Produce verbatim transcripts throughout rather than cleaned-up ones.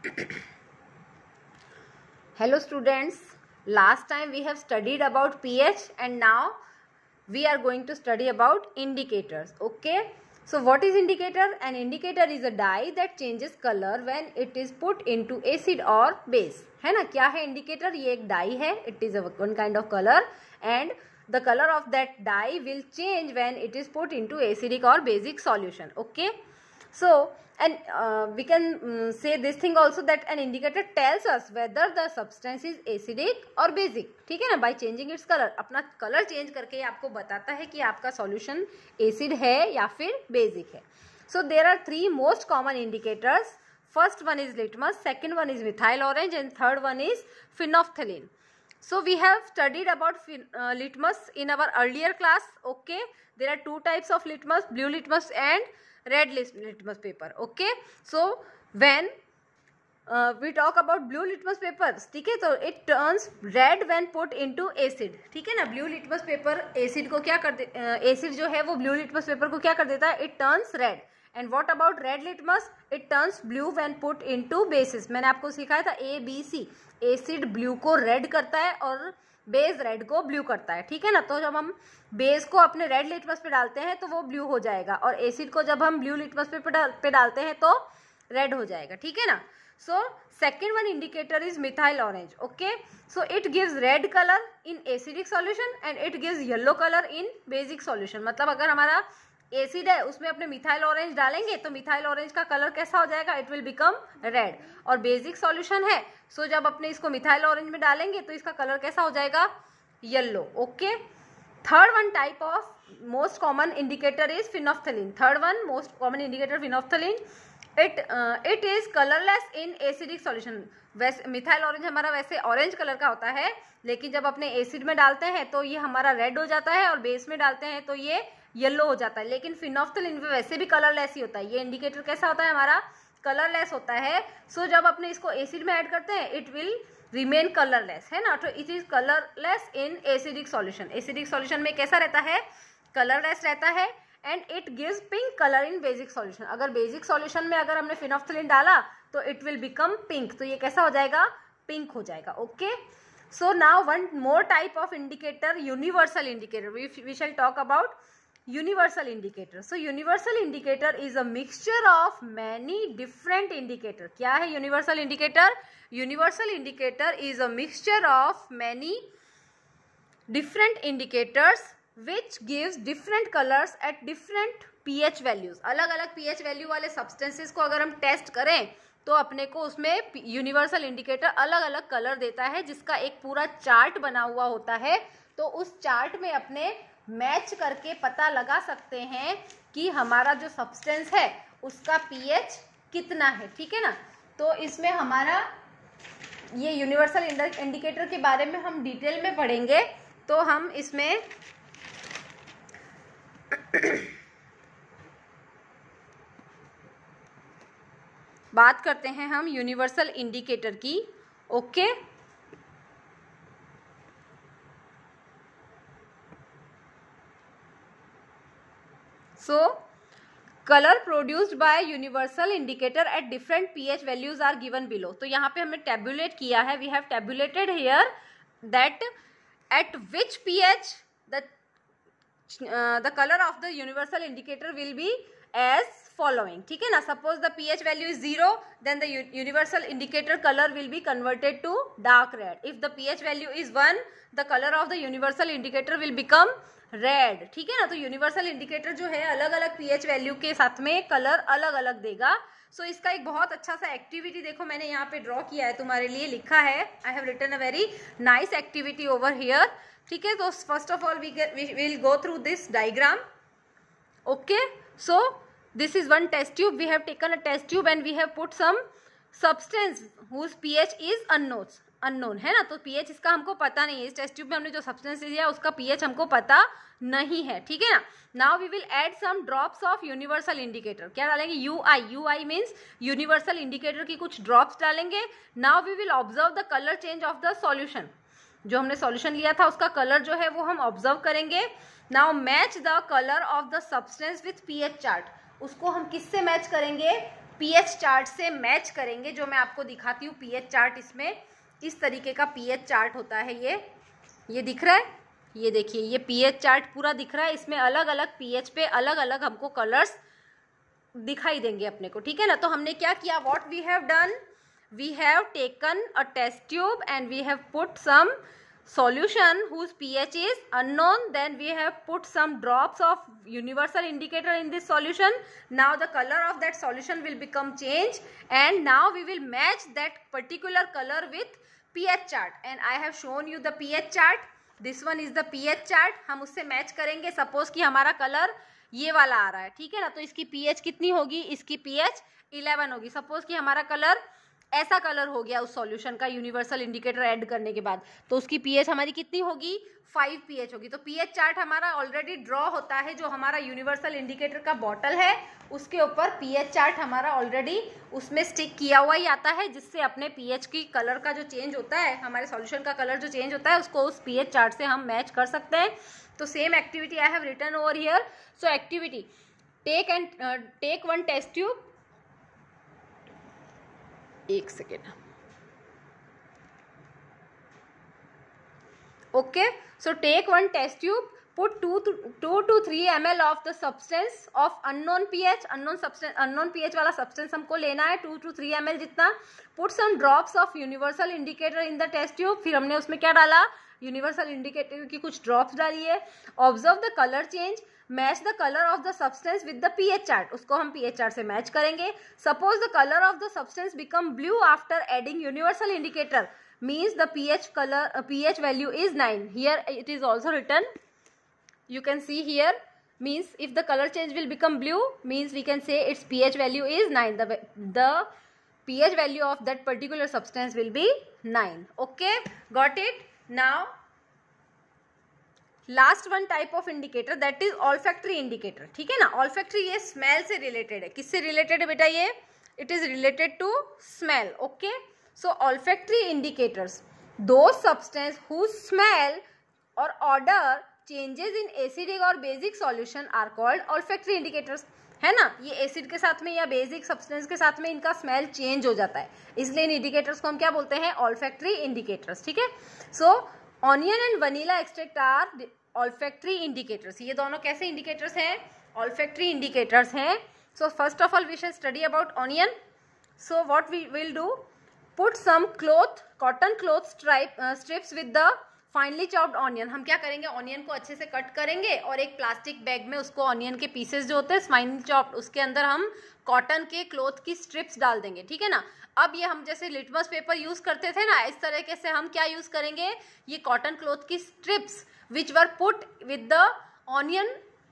Hello students, last time we have studied about pH and now we are going to study about indicators. Okay, so what is indicator? An indicator is a dye that changes color when it is put into acid or base. है ना, क्या है indicator? ये एक dye है, it is a one kind of color and the color of that dye will change when it is put into acidic or basic solution. Okay, so and uh, we can um, say this thing also that an indicator tells us whether the substance is acidic or basic. ठीक है ना, by changing its color, अपना color change करके आपको बताता है कि आपका solution acid है या फिर basic है. So there are three most common indicators. First one is litmus, second one is methyl orange and third one is phenolphthalein. So we have studied about uh, litmus in our earlier class. Okay, there are two types of litmus, blue litmus and red litmus paper. Okay, so when uh, we talk about blue litmus papers, ठीक है, तो it turns red when put into acid. ठीक है ना, blue litmus paper acid को क्या कर दे, acid जो है वो blue litmus paper को क्या कर देता है, it turns red. And what about red litmus? It turns blue when put into bases. मैंने आपको सिखाया था A B C, acid blue को red करता है और बेस रेड को ब्लू करता है. ठीक है ना, तो जब हम बेस को अपने रेड लिटमस पे डालते हैं तो वो ब्लू हो जाएगा और एसिड को जब हम ब्लू लिटमस पे पे डालते हैं तो रेड हो जाएगा. ठीक है ना. So second one indicator is methyl orange. Okay, so it gives red colour in acidic solution and it gives yellow colour in basic solution. मतलब अगर हमारा एसिड है उसमें अपने मिथाइल ऑरेंज डालेंगे तो मिथाइल ऑरेंज का कलर कैसा हो जाएगा, इट विल बिकम रेड. और बेसिक सॉल्यूशन है सो so जब अपने इसको मिथाइल ऑरेंज में डालेंगे तो इसका कलर कैसा हो जाएगा, yellow. Okay, third one type of most common indicator is phenolphthalein. Third one most common indicator phenolphthalein. It it is colourless in acidic solution. वैसे मिथाइल ऑरेंज हमारा वैसे ऑरेंज कलर का होता है लेकिन जब अपने एसिड में डालते हैं तो ये हमारा रेड हो जाता है और बेस में डालते हैं तो ये येलो हो जाता है. लेकिन phenolphthalein में वैसे भी कलरलेस ही होता है. ये इंडिकेटर कैसा होता है, हमारा कलरलेस होता है. सो so, जब अपने इसको एसिड में ऐड करते हैं इट विल रिमेन कलरलेस, है ना. तो it is colourless in acidic solution. Acidic solution में कैसा रहता है, कलरलेस रहता है. And it gives pink colour in basic solution. अगर बेसिक सॉल्यूशन में अगर हमने phenolphthalein डाला तो इट विल बिकम पिंक. तो ये कैसा हो जाएगा, पिंक हो जाएगा. Okay, so now one more type of indicator, universal indicator. We shall talk about universal indicator. So universal indicator is a mixture of many different indicator. क्या है universal indicator? Universal indicator is a mixture of many different indicators which gives different colors at different pH values. अलग अलग pH value वाले substances को अगर हम test करें तो अपने को उसमें यूनिवर्सल इंडिकेटर अलग अलग कलर देता है जिसका एक पूरा चार्ट बना हुआ होता है. तो उस चार्ट में अपने मैच करके पता लगा सकते हैं कि हमारा जो सब्सटेंस है उसका पीएच कितना है. ठीक है ना, तो इसमें हमारा ये यूनिवर्सल इंडिकेटर के बारे में हम डिटेल में पढ़ेंगे. तो हम इसमें बात करते हैं हम यूनिवर्सल इंडिकेटर की. Okay, so color produced by universal indicator at different pH values are given below. तो यहाँ पे हमने tabulate किया है, we have tabulated here that at which pH the uh, the color of the universal indicator will be as following. ठीक है ना, suppose the pH value is zero then the universal indicator color will be converted to dark red. If the pH value is one the color of the universal indicator will become red. ठीक है ना, तो universal indicator जो है अलग अलग pH value के साथ में कलर अलग अलग देगा. सो so, इसका एक बहुत अच्छा सा एक्टिविटी देखो मैंने यहाँ पे ड्रॉ किया है, तुम्हारे लिए लिखा है. I have written a very nice activity over here. ठीक है, तो first of all we will go through this diagram. Okay, so this is one test tube. We have taken a test tube and we have put some substance whose pH is unknown. Unknown है ना, तो pH इसका हमको पता नहीं है. इस test tube में हमने जो सब्सटेंस दिया उसका पीएच हमको पता नहीं है. ठीक है ना. Now we will add some drops of universal indicator. क्या डालेंगे, U I. U I means universal indicator की कुछ ड्रॉप्स डालेंगे. Now we will observe the colour change of the solution. जो हमने सॉल्यूशन लिया था उसका कलर जो है वो हम ऑब्जर्व करेंगे. Now match the colour of the substance with pH chart. उसको हम किससे मैच करेंगे, पीएच चार्ट से मैच करेंगे, जो मैं आपको दिखाती हूँ पीएच चार्ट। इसमें इस तरीके का पीएच चार्ट होता है। ये ये दिख रहा है, ये देखिए, ये पीएच चार्ट पूरा दिख रहा है। इसमें अलग अलग पीएच पे अलग अलग हमको कलर्स दिखाई देंगे अपने को, ठीक है ना। तो हमने क्या किया, what we have done, we have taken a test tube and we have put some solution whose pH is unknown, then we have put some drops of universal indicator in this solution. Now the color of that solution will become change and now we will match that particular color with pH chart and I have shown you the pH chart. This one is the pH chart. हम उससे match करेंगे। Suppose कि हमारा colour ये वाला आ रहा है, ठीक है ना, तो इसकी pH कितनी होगी, इसकी pH इलेवन होगी। सपोज कि हमारा कलर ऐसा कलर हो गया उस सॉल्यूशन का यूनिवर्सल इंडिकेटर ऐड करने के बाद, तो उसकी पीएच हमारी कितनी होगी, फाइव पीएच होगी। तो पीएच चार्ट हमारा ऑलरेडी ड्रॉ होता है, जो हमारा यूनिवर्सल इंडिकेटर का बॉटल है उसके ऊपर पीएच चार्ट हमारा ऑलरेडी उसमें स्टिक किया हुआ ही आता है, जिससे अपने पीएच की कलर का जो चेंज होता है, हमारे सॉल्यूशन का कलर जो चेंज होता है, उसको उस पीएच चार्ट से हम मैच कर सकते हैं। तो same activity I have written over here. So activity, take and take one test tube, एक second, okay. So take one test tube, put two to two to three ml of the substance of unknown pH, unknown substance, unknown pH वाला substance हमको लेना है, two to three ml जितना। put some drops of universal indicator in the test tube, फिर हमने उसमें क्या डाला, यूनिवर्सल इंडिकेटर की कुछ ड्रॉप्स डाली है। Observe the colour change, match the colour of the substance with the pH chart, उसको हम पीएच चार्ट से मैच करेंगे। Suppose the colour of the substance become blue after adding universal indicator, means the pH color uh, pH value is nine. Here it is also written, you can see here, means if the color change will become blue, means we can say its pH value is nine. The the pH value of that particular substance will be nine. Okay, got it? Now last one type of indicator, that is olfactory indicator, ठीक है ना। Olfactory ये smell से related है। किससे related है बेटा ये, it is related to smell, okay. So olfactory indicators, those substance whose smell और ऑर्डर चेंजेस इन एसिडिक और basic solution are called olfactory indicators, है ना। ये एसिड के साथ में या बेसिक सब्सटेंस के साथ में इनका स्मेल चेंज हो जाता है, इसलिए इन इंडिकेटर्स को हम क्या बोलते हैं, ऑल्फैक्टरी इंडिकेटर्स, ठीक है। So onion and vanilla extract are olfactory indicators. ये दोनों कैसे इंडिकेटर्स हैं, ऑल्फैक्टरी इंडिकेटर्स हैं। So first of all we shall study about onion. So what we will do, put some cloth, cotton cloth stripe strips with the finely chopped onion. हम क्या करेंगे, onion को अच्छे से कट करेंगे और एक प्लास्टिक बैग में उसको ऑनियन के पीसेस जो होते हैं फाइनली चॉप्ड, उसके अंदर हम कॉटन के क्लॉथ की स्ट्रिप्स डाल देंगे, ठीक है ना। अब ये हम जैसे लिटमस पेपर यूज करते थे ना, इस तरीके से हम क्या यूज करेंगे, ये कॉटन क्लॉथ की strips which were put with the onion,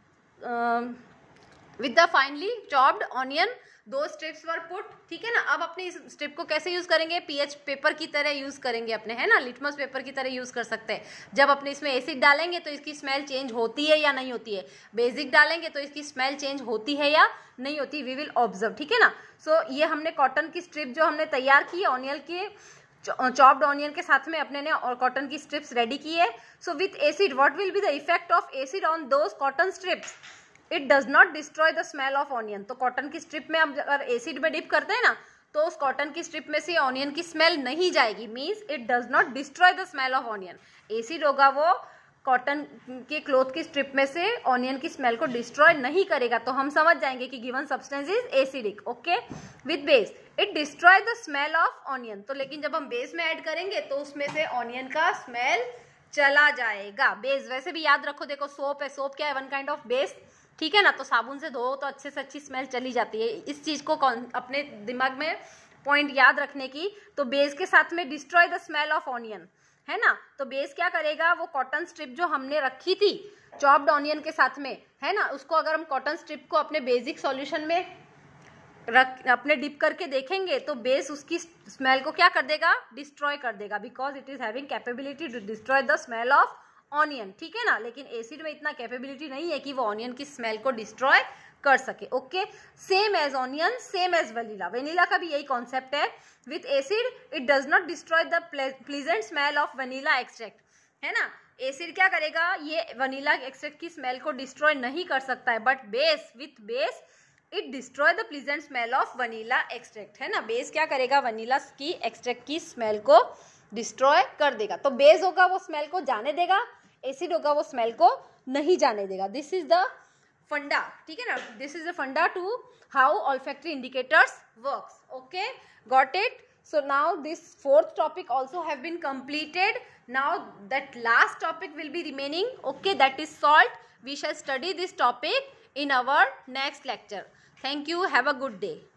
with the finely chopped onion, those strips were put, ठीक है ना। अब अपने इस स्ट्रिप को कैसे यूज करेंगे, पीएच पेपर की तरह यूज करेंगे अपने, है ना, लिटमस पेपर की तरह यूज कर सकते हैं। जब अपने इसमें एसिड डालेंगे तो इसकी स्मेल चेंज होती है या नहीं होती है, बेसिक डालेंगे तो इसकी स्मेल चेंज होती है या नहीं होती, वी विल ऑब्जर्व, ठीक है ना। सो so, ये हमने कॉटन की स्ट्रिप जो हमने तैयार की ऑनियन के चॉप्ड ऑनियन के साथ में अपने ने और कॉटन की स्ट्रिप्स रेडी की है। So with acid what will be the effect of acid on those cotton strips, it does not destroy the smell of onion. तो कॉटन की स्ट्रिप में हम अगर एसिड में डिप करते हैं ना, तो उस कॉटन की स्ट्रिप में से ऑनियन की स्मेल नहीं जाएगी, means it does not destroy the smell of onion. Acid होगा वो कॉटन के क्लॉथ की स्ट्रिप में से ऑनियन की स्मेल को डिस्ट्रॉय नहीं करेगा, तो हम समझ जाएंगे कि given substance is acidic, okay. With base it destroy the smell of onion, तो लेकिन जब हम बेस में ऐड करेंगे तो उसमें से ऑनियन का स्मेल चला जाएगा। बेस वैसे भी याद रखो, देखो सोप है, सोप क्या है, वन काइंड ऑफ बेस, ठीक है ना। तो साबुन से धो तो अच्छे से अच्छी स्मेल चली जाती है। इस चीज को अपने दिमाग में पॉइंट याद रखने की, तो बेस के साथ में destroy the smell of onion, है ना। तो बेस क्या करेगा, वो कॉटन स्ट्रिप जो हमने रखी थी चॉप्ड ऑनियन के साथ में, है ना, उसको अगर हम कॉटन स्ट्रिप को अपने बेसिक सॉल्यूशन में रख अपने डिप करके देखेंगे तो बेस उसकी स्मेल को क्या कर देगा, डिस्ट्रॉय कर देगा, because it is having capability to destroy the smell of onion, ठीक है ना। लेकिन एसिड में इतना कैपेबिलिटी नहीं है कि वो ऑनियन की स्मेल को डिस्ट्रॉय कर सके, okay. Same as onion, same as vanilla, vanilla का भी यही कॉन्सेप्ट है। With acid it does not destroy the pleasant smell of vanilla extract, है ना। एसिड क्या करेगा, ये वनीला एक्सट्रैक्ट की स्मेल को डिस्ट्रॉय नहीं कर सकता है, but base, with base it destroy the pleasant smell of vanilla extract, है ना। बेस क्या करेगा, वनीला की एक्सट्रैक्ट की स्मेल को डिस्ट्रॉय कर देगा। तो बेस होगा वो स्मेल को जाने देगा, एसिड होगा वो स्मेल को नहीं जाने देगा। दिस इज द फंडा, ठीक है ना। This is the funda to how olfactory indicators works. Okay, got it. So now this fourth topic also have been completed. Now that last topic will be remaining, okay, that is salt. We shall study this topic in our next lecture. Thank you. Have a good day.